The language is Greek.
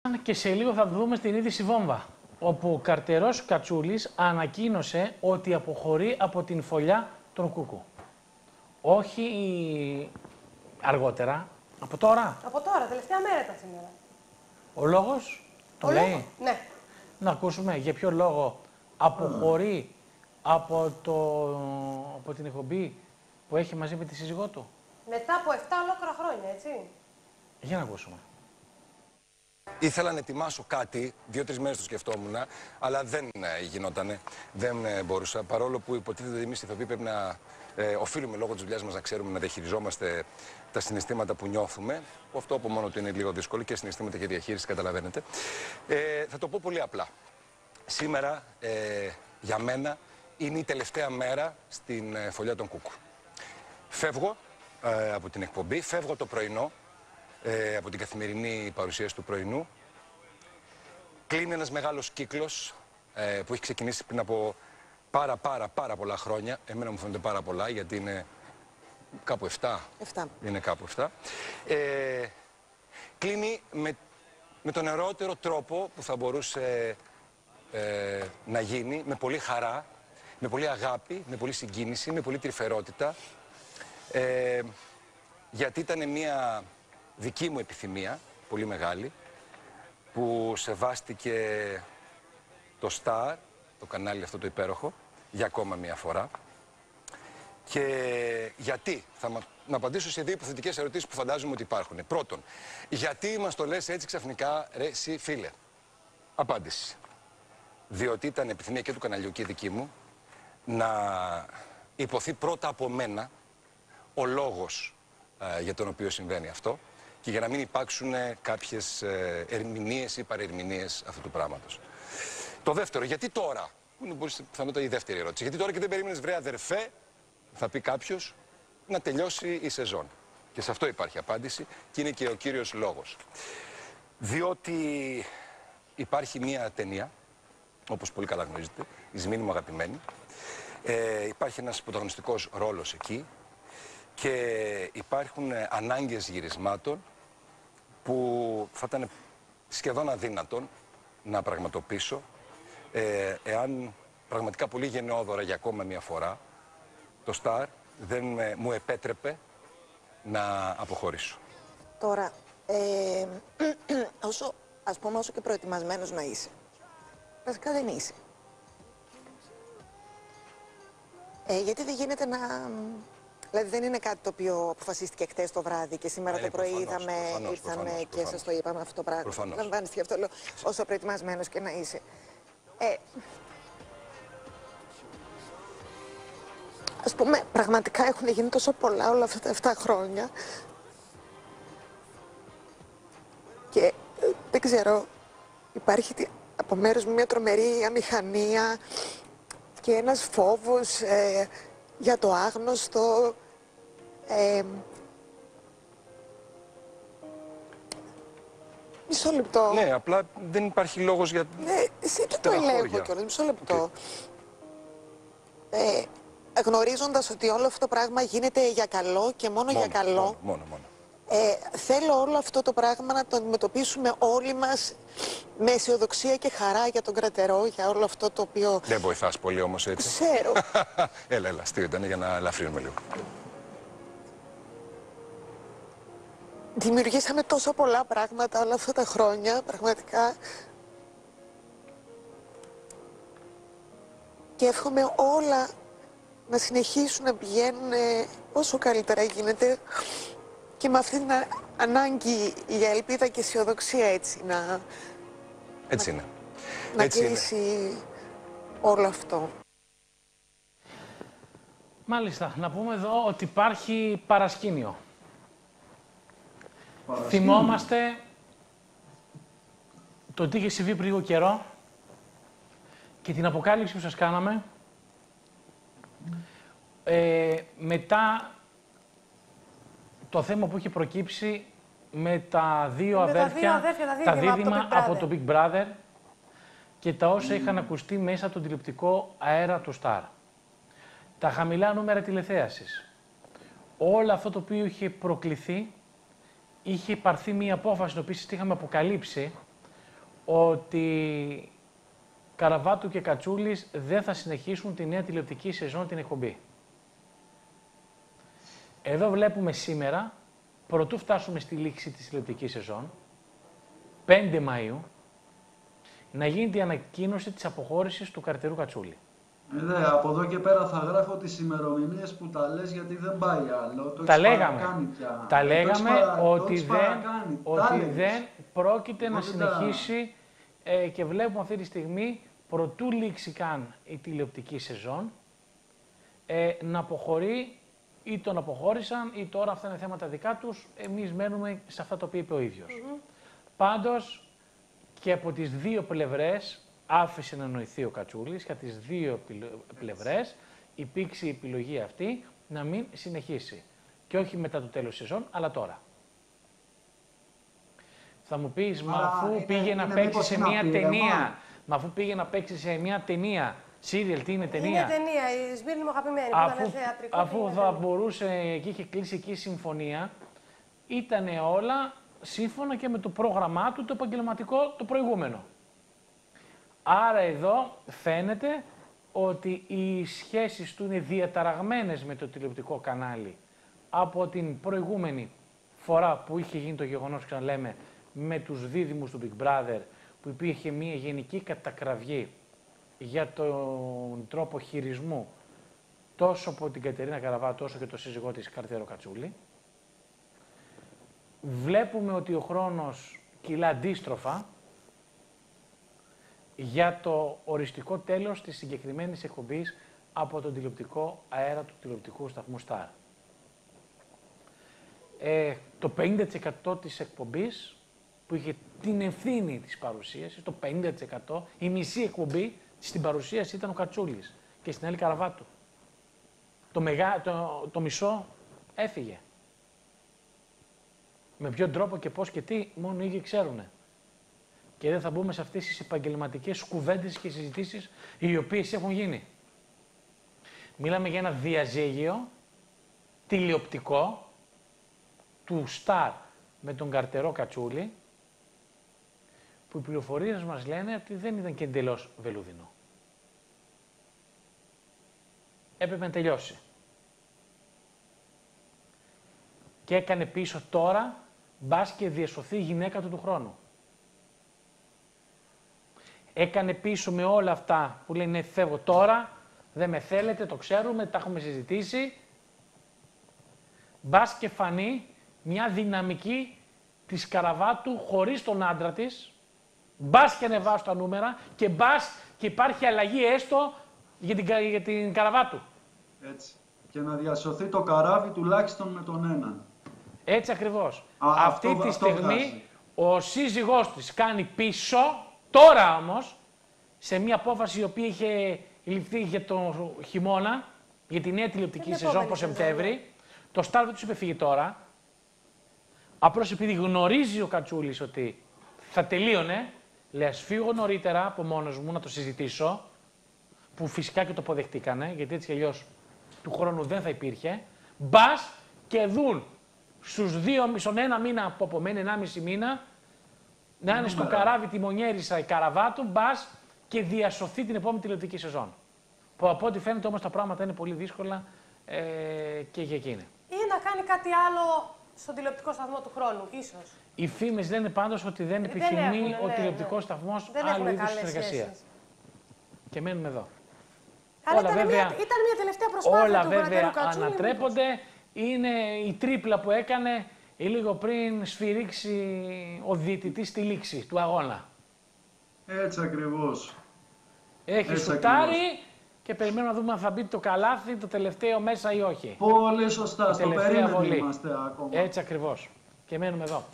Και σε λίγο θα δούμε στην είδηση βόμβα, όπου ο καρτερός Κατσούλης ανακοίνωσε ότι αποχωρεί από την φωλιά των Κούκου. Όχι αργότερα, από τώρα. Από τώρα, τελευταία μέρα ήταν σήμερα. Ο λόγος, το λέει. Ναι. Να ακούσουμε για ποιο λόγο αποχωρεί από την εκπομπή που έχει μαζί με τη σύζυγό του. Μετά από 7 ολόκληρα χρόνια, έτσι. Για να ακούσουμε. Ήθελα να ετοιμάσω κάτι, 2-3 μέρες το σκεφτόμουν, αλλά δεν γινότανε, δεν μπορούσα. Παρόλο που υποτίθεται εμείς οι ηθοποιοί πρέπει να οφείλουμε λόγω της δουλειάς μας να ξέρουμε να διαχειριζόμαστε τα συναισθήματα που νιώθουμε, που αυτό από μόνο του είναι λίγο δύσκολο, και συναισθήματα και διαχείριση, καταλαβαίνετε. Θα το πω πολύ απλά. Σήμερα, για μένα, είναι η τελευταία μέρα στην φωλιά των Κούκου. Φεύγω από την εκπομπή, φεύγω το πρωινό. Από την καθημερινή παρουσίαση του πρωινού. Κλείνει ένας μεγάλος κύκλος που έχει ξεκινήσει πριν από πάρα πολλά χρόνια. Εμένα μου φαίνονται πάρα πολλά, γιατί είναι κάπου 7. Είναι κάπου 7. Κλείνει με τον νευρότερο τρόπο που θα μπορούσε να γίνει, με πολύ χαρά, με πολύ αγάπη, με πολύ συγκίνηση, με πολύ τρυφερότητα. Γιατί ήταν μια δική μου επιθυμία, πολύ μεγάλη, που σεβάστηκε το Star, το κανάλι αυτό το υπέροχο, για ακόμα μια φορά. Και γιατί, να απαντήσω σε 2 υποθετικές ερωτήσεις που φαντάζομαι ότι υπάρχουν. Πρώτον, γιατί μας το λες έτσι ξαφνικά, ρε εσύ φίλε? Απάντηση. Διότι ήταν επιθυμία και του καναλιού και δική μου να υποθεί πρώτα από μένα ο λόγος για τον οποίο συμβαίνει αυτό, και για να μην υπάρξουν κάποιες ερμηνείες ή παρερμηνείες αυτού του πράγματος. Το δεύτερο, γιατί τώρα, που είναι πιθανότατα η δεύτερη ερώτηση, γιατί τώρα και δεν περίμενες, βρε αδερφέ, θα πει κάποιος, να τελειώσει η σεζόν? Και σε αυτό υπάρχει απάντηση και είναι και ο κύριος λόγος. Διότι υπάρχει μια ταινία, όπως πολύ καλά γνωρίζετε, η Σμήνη μου αγαπημένη, υπάρχει ένας πρωταγωνιστικός ρόλος εκεί και υπάρχουν ανάγκες γυρισμάτων που θα ήταν σχεδόν αδύνατον να πραγματοποιήσω εάν πραγματικά πολύ γενναιόδωρα για ακόμα μια φορά το Star δεν μου επέτρεπε να αποχωρήσω. Τώρα, όσο και προετοιμασμένος να είσαι, βασικά δεν είσαι. Γιατί δεν γίνεται να... Δηλαδή δεν είναι κάτι το οποίο αποφασίστηκε χτες το βράδυ και σήμερα το πρωί ήρθαμε και σας το είπαμε αυτό το πράγμα. Λαμβάνεις και αυτό, λέω, όσο προετοιμασμένος και να είσαι. Ας πούμε, πραγματικά έχουν γίνει τόσο πολλά όλα αυτά τα 7 χρόνια και δεν ξέρω, υπάρχει από μέρους μου μια τρομερή αμηχανία και ένας φόβος για το άγνωστο. Μισό λεπτό. Ναι, απλά δεν υπάρχει λόγος για... Ναι, εσύ και το ελέγχω κιόλας. Μισό λεπτό. Γνωρίζοντας ότι όλο αυτό το πράγμα γίνεται για καλό και μόνο για καλό. Μόνο. Θέλω όλο αυτό το πράγμα να το αντιμετωπίσουμε όλοι μας με αισιοδοξία και χαρά για τον κρατερό, για όλο αυτό το οποίο... Δεν βοηθάς πολύ όμως έτσι. Ξέρω. Έλα, αστείο ήταν για να ελαφρύνουμε λίγο. Δημιουργήσαμε τόσο πολλά πράγματα όλα αυτά τα χρόνια, πραγματικά. Και εύχομαι όλα να συνεχίσουν να πηγαίνουν όσο καλύτερα γίνεται και με αυτή την ανάγκη για ελπίδα και αισιοδοξία έτσι να... Έτσι είναι. Να κλείσει όλο αυτό. Μάλιστα. Να πούμε εδώ ότι υπάρχει παρασκήνιο. Θυμόμαστε το τι είχε συμβεί πριν λίγο καιρό και την αποκάλυψη που σας κάναμε. Μετά το θέμα που είχε προκύψει με τα δύο αδέρφια, τα δίδυμα από το Big Brother και τα όσα είχαν ακουστεί μέσα από τον τηλεοπτικό αέρα του Star. Τα χαμηλά νούμερα τηλεθέασης. Όλο αυτό το οποίο είχε προκληθεί, είχε υπαρθεί μία απόφαση, την οποία είχαμε αποκαλύψει, ότι Καραβάτου και Κατσούλης δεν θα συνεχίσουν τη νέα τηλεοπτική σεζόν την εκπομπή. Εδώ βλέπουμε σήμερα, προτού φτάσουμε στη λήξη της τηλεοπτικής σεζόν, 5 Μαΐου, να γίνει η ανακοίνωση της αποχώρησης του Καρτερού Κατσούλη. Ναι, από εδώ και πέρα θα γράφω τις ημερομηνίες που τα λες, γιατί δεν πάει άλλο. Τα λέγαμε. Τα λέγαμε ότι δεν πρόκειται να συνεχίσει και βλέπουμε αυτή τη στιγμή, προτού λήξει καν η τηλεοπτική σεζόν, να αποχωρεί, ή τον αποχώρησαν ή τώρα αυτά είναι θέματα δικά τους. Εμείς μένουμε σε αυτά τα οποία είπε ο ίδιος. Πάντως και από τις δύο πλευρές άφησε να νοηθεί ο Κατσούλης και από τις δύο πλευρές υπήρξε η επιλογή αυτή να μην συνεχίσει. Και όχι μετά το τέλος της σεζόν, αλλά τώρα. Θα μου πεις, μα αφού πήγε να παίξει σε μια ταινία, μα αφού πήγε να παίξει σε μια ταινία, σύριελ, τι είναι ταινία. Είναι ταινία, η Σμύρνη μου αγαπημένη, που ήταν θεατρικό. Αφού θα μπορούσε και είχε κλείσει εκεί συμφωνία, ήταν όλα σύμφωνα και με το πρόγραμμά του, το επαγγελματικό, το προηγούμενο. Άρα εδώ φαίνεται ότι οι σχέσεις του είναι διαταραγμένες με το τηλεοπτικό κανάλι από την προηγούμενη φορά που είχε γίνει το γεγονός, ξαναλέμε, με τους δίδυμους του Big Brother, που υπήρχε μια γενική κατακραυγή για τον τρόπο χειρισμού τόσο από την Κατερίνα Καραβάτου όσο και το σύζυγό της Καρτερό Κατσούλη. Βλέπουμε ότι ο χρόνος κυλά αντίστροφα για το οριστικό τέλος της συγκεκριμένης εκπομπής από τον τηλεοπτικό αέρα του τηλεοπτικού σταθμού Star. Το 50% της εκπομπής που είχε την ευθύνη της παρουσίασης, το 50%, η μισή εκπομπή στην παρουσίαση ήταν ο Κατσούλης και στην άλλη Καραβάτου. Το μισό έφυγε. Με ποιον τρόπο και πώς και τι, μόνο οι ίδιοι ξέρουνε. Και δεν θα μπούμε σε αυτές τις επαγγελματικές κουβέντες και συζητήσεις οι οποίες έχουν γίνει. Μιλάμε για ένα διαζύγιο τηλεοπτικό του Star με τον Καρτερό Κατσούλη, που οι πληροφορίες μας λένε ότι δεν ήταν και εντελώς βελούδινο. Έπρεπε να τελειώσει. Και έκανε πίσω τώρα, μπας και διασωθεί η γυναίκα του χρόνου. Έκανε πίσω με όλα αυτά που λέει ναι, φεύγω τώρα, δεν με θέλετε, το ξέρουμε, τα έχουμε συζητήσει. Μπας και φανεί μια δυναμική της Καραβάτου χωρίς τον άντρα της, μπας και ανεβάσει τα νούμερα και μπας και υπάρχει αλλαγή έστω για την Καραβάτου. Έτσι. Και να διασωθεί το καράβι τουλάχιστον με τον έναν. Έτσι ακριβώς. Αυτή τη στιγμή ο σύζυγός της κάνει πίσω, τώρα όμως, σε μια απόφαση η οποία είχε ληφθεί για το χειμώνα, για τη νέα τηλεοπτική σεζόν από Σεπτέμβρη, το Star δεν τους είπε φύγει τώρα. Απλώς επειδή γνωρίζει ο Κατσούλης ότι θα τελείωνε, λέει ας φύγω νωρίτερα από μόνος μου να το συζητήσω, που φυσικά και το αποδεχτήκανε, γιατί έτσι κι αλλιώς του χρόνου δεν θα υπήρχε, μπας και δουν στον ένα μήνα που απομένει, 1,5 μήνα, να είναι στο καράβι τιμονιέρισα η Καραβάτου, μπας και διασωθεί την επόμενη τηλεοπτική σεζόν. Που από ό,τι φαίνεται όμως τα πράγματα είναι πολύ δύσκολα και για εκείνη. Ή να κάνει κάτι άλλο στον τηλεοπτικό σταθμό του χρόνου, ίσως. Οι φήμες λένε πάντως ότι δεν επιθυμεί ο τηλεοπτικός σταθμός άλλου είδους συνεργασία. Και μένουμε εδώ. Καλά, ήταν μια τελευταία προσπάθεια όλα του βέβαια Κατσούλη, ανατρέπονται. Είναι η τρίπλα που έκανε λίγο πριν σφυρίξει ο διαιτητής στη λήξη του αγώνα. Έτσι ακριβώς. Έχει σουτάρει και περιμένουμε να δούμε αν θα μπει το καλάθι το τελευταίο μέσα ή όχι. Πολύ σωστά. Στο περίμενο είμαστε ακόμα. Έτσι ακριβώς. Και μένουμε εδώ.